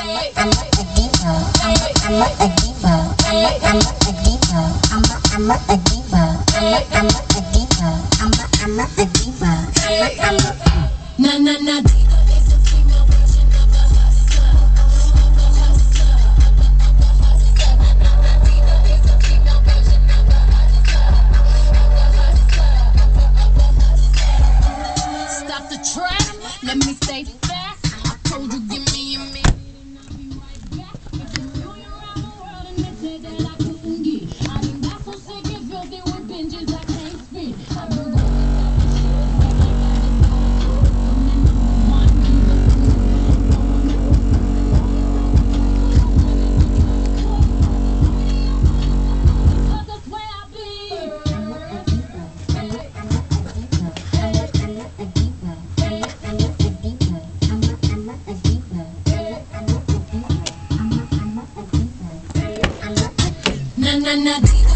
Na na na diva is a female version of a hustler. Diva is a female version of a hustler. Stop the track, let me stay fast. I told you give me a minute. If you knew you're around the world and they said that I couldn't get, I done got so sick and filthy with binges I can't spit. I've been going without the shit, but I got it all. I'm the number one diva. Cause that's where I be. Na na na diva.